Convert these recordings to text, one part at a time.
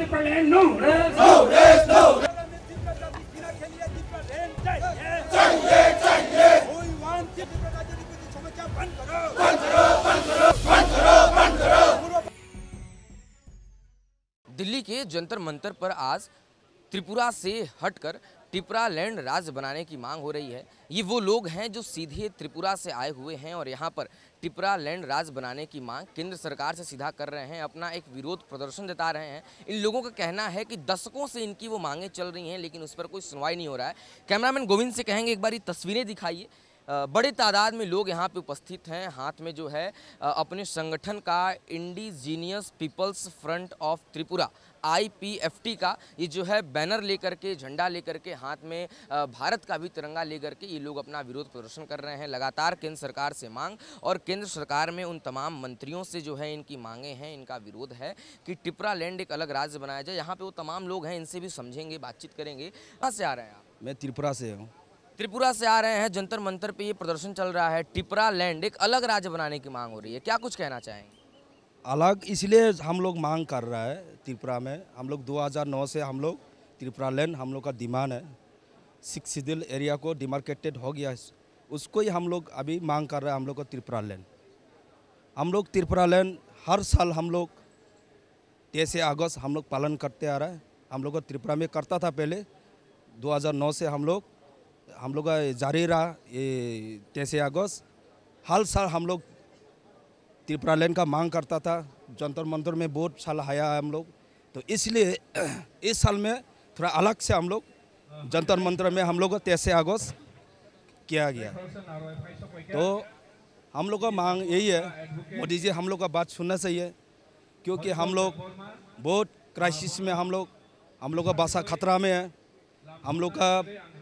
Tripuraland, no. Delhi के जंतर मंतर पर आज त्रिपुरा से हटकर टिपरालैंड राज्य बनाने की मांग हो रही है। ये वो लोग हैं जो सीधे त्रिपुरा से आए हुए हैं और यहाँ पर टिपरालैंड राज्य बनाने की मांग केंद्र सरकार से सीधा कर रहे हैं, अपना एक विरोध प्रदर्शन जता रहे हैं। इन लोगों का कहना है कि दशकों से इनकी वो मांगें चल रही हैं, लेकिन उस पर कोई सुनवाई नहीं हो रहा है। कैमरामैन गोविंद से कहेंगे एक बार ये तस्वीरें दिखाइए। बड़े तादाद में लोग यहाँ पे उपस्थित हैं। हाथ में जो है अपने संगठन का indigenous peoples front of Tripura IPFT का ये जो है बैनर लेकर के, झंडा लेकर के, हाथ में भारत का भी तिरंगा लेकर के ये लोग अपना विरोध प्रदर्शन कर रहे हैं। लगातार केंद्र सरकार से मांग और केंद्र सरकार में उन तमाम मंत्रियों से जो है इनकी मांगे हैं, इनका विरोध है कि टिपरालैंड एक अलग राज्य बनाया जाए। यहाँ पे वो तमाम लोग हैं, इनसे भी समझेंगे, बातचीत करेंगे। कहाँ से आ रहे हैं आप? मैं त्रिपुरा से हूँ। त्रिपुरा से आ रहे हैं। जंतर मंतर पे ये प्रदर्शन चल रहा है। टिपरालैंड एक अलग राज्य बनाने की मांग हो रही है, क्या कुछ कहना चाहेंगे? अलग इसलिए हम लोग मांग कर रहा है त्रिपुरा में। हम लोग 2009 से हम लोग त्रिपुरालैंड हम लोग का डिमांड है। 6 शिड्यूल एरिया को डिमार्केटेड हो गया, उसको ही हम लोग अभी मांग कर रहे हैं। हम लोग का त्रिपुरालैंड, हम लोग त्रिपुरालैंड हर साल हम लोग 23 अगस्त हम लोग पालन करते आ रहा है। हम लोग का त्रिपुरा में करता था पहले, 2009 से हम लोग का जारी रहा ये 23 अगस्त। हर साल हम लोग त्रिपुरालैंड का मांग करता था। जंतर मंतर में बहुत साल आया है हम लोग, तो इसलिए इस साल में थोड़ा अलग से हम लोग जंतर मंतर में हम लोग को 23 अगस्त किया गया। तो हम लोग का मांग यही है, मोदी जी हम लोग का बात सुनना चाहिए, क्योंकि हम लोग बहुत क्राइसिस में, हम लोग का बासा खतरा में है। हम लोग का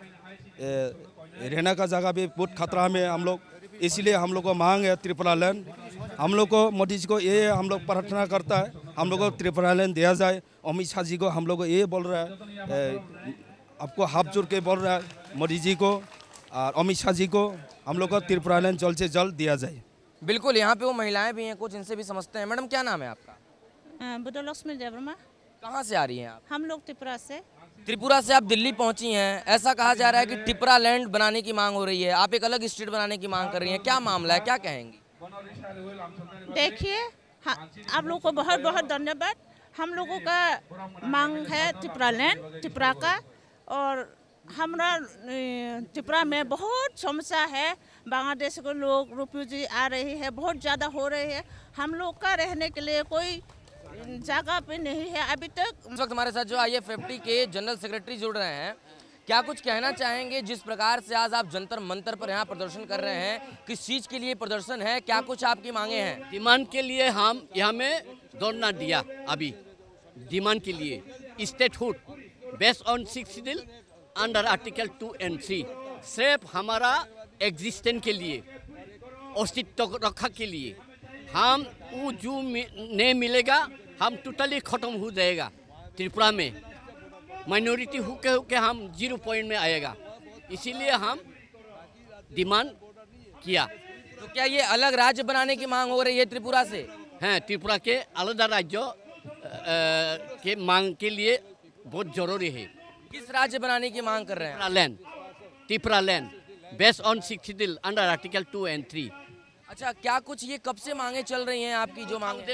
रहने का जगह भी बहुत खतरा में है हम लोग। इसलिए हम लोग को मांग है त्रिपुरालैंड। हम लोग को मोदी जी को ये हम लोग प्रार्थना करता है, हम लोग को त्रिपुरालैंड दिया जाए। अमित शाह जी को हम लोग को ये बोल रहा है, आपको हाथ जोड़ के बोल रहा है मोदी जी को और अमित शाह जी को, हम लोग को त्रिपुरालैंड जल्द से जल्द दिया जाए। बिल्कुल, यहाँ पे वो महिलाएं भी हैं, कुछ इनसे भी समझते हैं। मैडम क्या नाम है आपका? बुद्धलक्ष्मी देवर्मा। कहाँ से आ रही हैं आप? हम लोग त्रिपुरा से। त्रिपुरा से आप दिल्ली पहुंची हैं। ऐसा कहा जा रहा है कि टिपरालैंड बनाने की मांग हो रही है, आप एक अलग स्टेट बनाने की मांग कर रही हैं, क्या मामला है, क्या कहेंगी? देखिए, हाँ, आप लोगों को बहुत बहुत धन्यवाद। हम लोगों का मांग है त्रिपुरालैंड, त्रिपुरा का। और हमारा त्रिपुरा में बहुत समस्या है। बांग्लादेश के लोग रिफ्यूजी आ रहे हैं, बहुत ज़्यादा हो रहे हैं। हम लोग का रहने के लिए कोई जगह पे नहीं है अभी तक। इस वक्त हमारे साथ जो IPFT के जनरल सेक्रेटरी जुड़ रहे हैं, क्या कुछ कहना चाहेंगे? जिस प्रकार से आज आप जंतर मंतर पर यहाँ प्रदर्शन कर रहे हैं, किस चीज़ के लिए प्रदर्शन है, क्या कुछ आपकी मांगे हैं? डिमांड के लिए हम यहाँ में दौड़ना दिया। अभी डिमांड के लिए statehood based on 6 schedule under article 2 और 3, सिर्फ हमारा एग्जिस्टेंस के लिए, अस्तित्व रखा के लिए। हम वो जो नहीं मिलेगा, हम टोटली ख़त्म हो जाएगा। त्रिपुरा में माइनॉरिटी होके हम 0 पॉइंट में आएगा, इसीलिए हम डिमांड किया। तो क्या ये अलग राज्य बनाने की मांग हो रही है त्रिपुरा से? हैं, त्रिपुरा के अलग राज्य के मांग के लिए बहुत जरूरी है। किस राज्य बनाने की मांग कर रहे हैं? Tripuraland based on 6 schedule under article 2 और 3। अच्छा, क्या कुछ ये कब से मांगे चल रही हैं आपकी जो मांगे?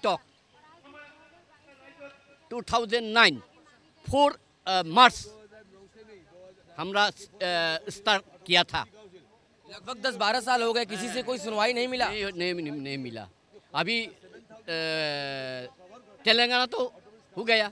2009 4 मार्च हमरा स्टार्ट किया था। लगभग 10-12 साल हो गए, किसी से कोई सुनवाई नहीं मिला? नहीं मिला। अभी तेलंगाना तो हो गया,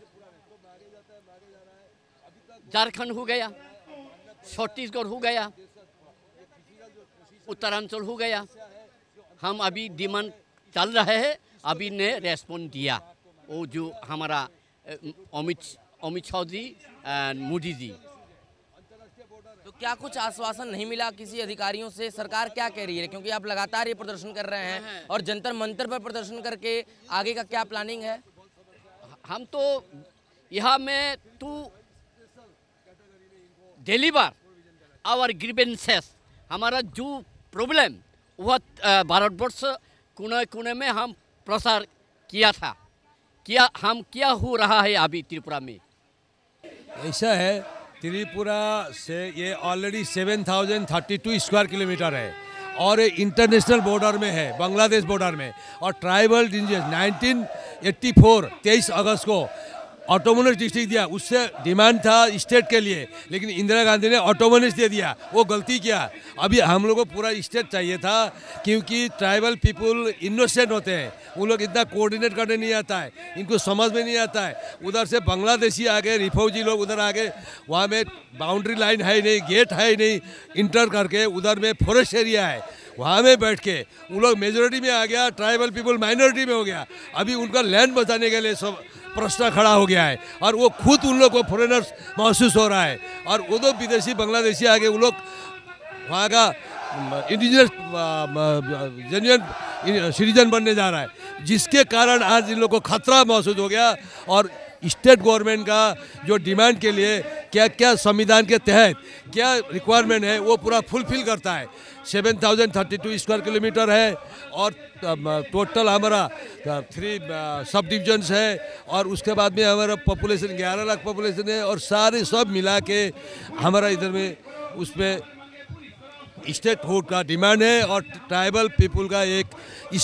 झारखंड हो गया, छत्तीसगढ़ हो गया, उत्तरांचल हो गया। हम अभी डिमांड चल रहे हैं, अभी ने रेस्पॉन्ड दिया वो जो हमारा अमित शाह जी एंड मोदी जी। तो क्या कुछ आश्वासन नहीं मिला किसी अधिकारियों से? सरकार क्या कह रही है, क्योंकि आप लगातार ये प्रदर्शन कर रहे हैं और जंतर मंतर पर प्रदर्शन करके आगे का क्या प्लानिंग है? हम तो यहाँ में टू डिलीवर आवर ग्रीवेंसेस, हमारा जो प्रॉब्लम वह भारतवर्ष कोने कोने में हम प्रसार किया था। क्या हो रहा है अभी त्रिपुरा में। ऐसा है, त्रिपुरा से ये ऑलरेडी 7032 स्क्वायर किलोमीटर है और इंटरनेशनल बॉर्डर में है, बांग्लादेश बॉर्डर में। और ट्राइबल डिजीज 1984 23 अगस्त को ऑटोनोमस डिस्ट्रिक्ट दिया, उससे डिमांड था स्टेट के लिए, लेकिन इंदिरा गांधी ने ऑटोनोमस दे दिया, वो गलती किया। अभी हम लोग को पूरा स्टेट चाहिए था, क्योंकि ट्राइबल पीपुल इनोसेंट होते हैं, वो लोग इतना कोऑर्डिनेट करने नहीं आता है, इनको समझ में नहीं आता है। उधर से बांग्लादेशी आ गए, रिफ्यूजी लोग उधर आ गए, वहाँ में बाउंड्री लाइन है नहीं, गेट है नहीं, इंटर करके उधर में फॉरेस्ट एरिया है, वहाँ में बैठ के उन लोग मेजोरिटी में आ गया, ट्राइबल पीपुल माइनॉरिटी में हो गया। अभी उनका लैंड बचाने के लिए सब प्रश्न खड़ा हो गया है और वो खुद उन लोग को फॉरेनर्स महसूस हो रहा है। और वो तो विदेशी बांग्लादेशी आगे वो लोग वहाँ का इंडिजिनस जेन्युइन सिटीजन बनने जा रहा है, जिसके कारण आज इन लोग को खतरा महसूस हो गया। और स्टेट गवर्नमेंट का जो डिमांड के लिए क्या क्या संविधान के तहत क्या रिक्वायरमेंट है वो पूरा फुलफिल करता है। 7032 स्क्वायर किलोमीटर है और टोटल हमारा 3 सब डिविजन्स है और उसके बाद में हमारा पॉपुलेशन 11 लाख पॉपुलेशन है और सारे सब मिला के हमारा इधर में उसमें स्टेट हुड का डिमांड है और ट्राइबल पीपुल का एक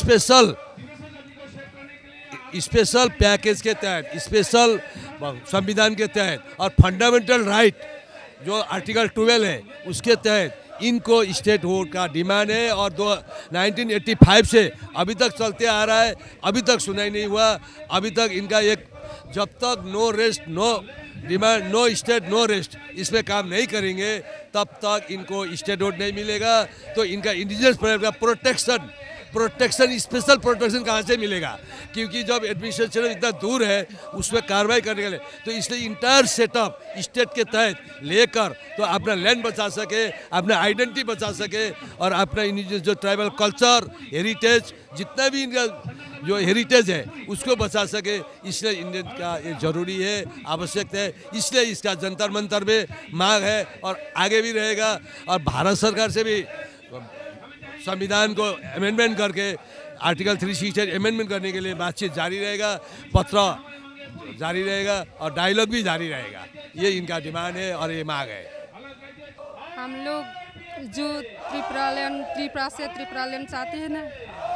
स्पेशल पैकेज के तहत, स्पेशल संविधान के तहत और फंडामेंटल राइट जो आर्टिकल 12 है उसके तहत इनको स्टेट हुड का डिमांड है। और 1985 से अभी तक चलते आ रहा है, अभी तक सुनाई नहीं हुआ। अभी तक इनका एक जब तक no rest no demand no state no rest इस पर काम नहीं करेंगे तब तक इनको स्टेट हुड नहीं मिलेगा। तो इनका इंडिजिनस का प्रोटेक्शन स्पेशल प्रोटेक्शन कहाँ से मिलेगा, क्योंकि जब एडमिनिस्ट्रेशन इतना दूर है उसमें कार्रवाई करने के लिए, तो इसलिए इंटायर सेटअप स्टेट के तहत लेकर तो अपना लैंड बचा सके, अपना आइडेंटिटी बचा सके और अपना इंडिजिनस जो ट्राइबल कल्चर हेरिटेज जितना भी इनका जो हेरिटेज है उसको बचा सके, इसलिए इंडियन का ये जरूरी है, आवश्यक है। इसलिए इसका जंतर मंतर में मांग है और आगे भी रहेगा। और भारत सरकार से भी संविधान को अमेंडमेंट करके आर्टिकल 368 अमेंडमेंट करने के लिए बातचीत जारी रहेगा, पत्र जारी रहेगा और डायलॉग भी जारी रहेगा। ये इनका डिमांड है और ये मांग है। हम लोग जो त्रिपुरा से त्रिपुरालैंड चाहते हैं ना,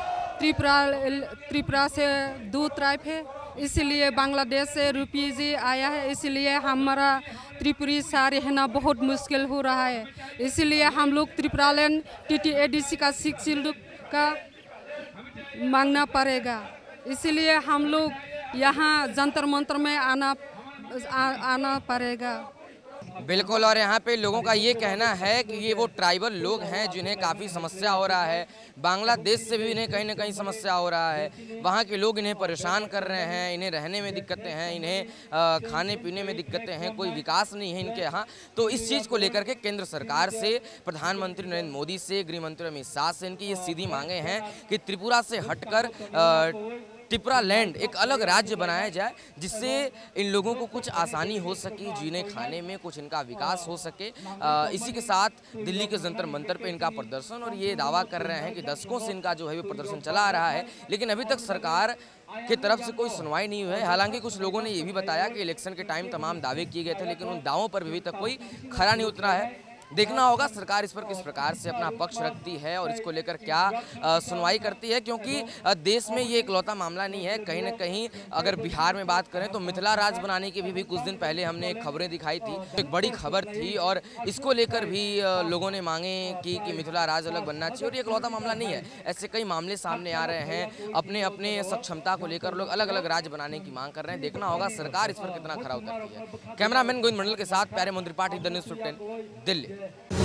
त्रिपुरा से 2 ट्राइब है, इसलिए बांग्लादेश से रिफ्यूजी आया है, इसलिए हमारा त्रिपुरी सा रहना बहुत मुश्किल हो रहा है। इसलिए हम लोग त्रिपुरालैंड TTADC का 6 शिड्यूल का मांगना पड़ेगा। इसलिए हम लोग यहाँ जंतर मंतर में आना पड़ेगा। बिल्कुल। और यहाँ पे लोगों का ये कहना है कि ये वो ट्राइबल लोग हैं जिन्हें काफ़ी समस्या हो रहा है, बांग्लादेश से भी इन्हें कहीं ना कहीं समस्या हो रहा है, वहाँ के लोग इन्हें परेशान कर रहे हैं, इन्हें रहने में दिक्कतें हैं, इन्हें खाने पीने में दिक्कतें हैं, कोई विकास नहीं है इनके यहाँ। तो इस चीज़ को लेकर के केंद्र सरकार से, प्रधानमंत्री नरेंद्र मोदी से, गृह मंत्री अमित शाह से इनकी ये सीधी मांगे हैं कि त्रिपुरा से हटकर त्रिपुरा लैंड एक अलग राज्य बनाया जाए, जिससे इन लोगों को कुछ आसानी हो सके, जीने खाने में कुछ इनका विकास हो सके। इसी के साथ दिल्ली के जंतर मंतर पे इनका प्रदर्शन, और ये दावा कर रहे हैं कि दशकों से इनका जो है वो प्रदर्शन चला आ रहा है, लेकिन अभी तक सरकार की तरफ से कोई सुनवाई नहीं हुई है। हालांकि कुछ लोगों ने ये भी बताया कि इलेक्शन के टाइम तमाम दावे किए गए थे, लेकिन उन दावों पर भी अभी तक कोई खरा नहीं उतरा है। देखना होगा सरकार इस पर किस प्रकार से अपना पक्ष रखती है और इसको लेकर क्या सुनवाई करती है, क्योंकि देश में ये इकलौता मामला नहीं है। कहीं ना कहीं अगर बिहार में बात करें तो मिथिला राज बनाने की भी कुछ दिन पहले हमने खबरें दिखाई थी, एक बड़ी खबर थी, और इसको लेकर भी लोगों ने मांगे कि मिथिला राज अलग बनना चाहिए। और ये इकलौता मामला नहीं है, ऐसे कई मामले सामने आ रहे हैं। अपने अपने सक्षमता को लेकर लोग अलग अलग राज्य बनाने की मांग कर रहे हैं। देखना होगा सरकार इस पर कितना खरा उतरती है। कैमरामैन गोविंद मंडल के साथ प्यारे मंत्री पाठी, द न्यूज़ 15 दिल्ली।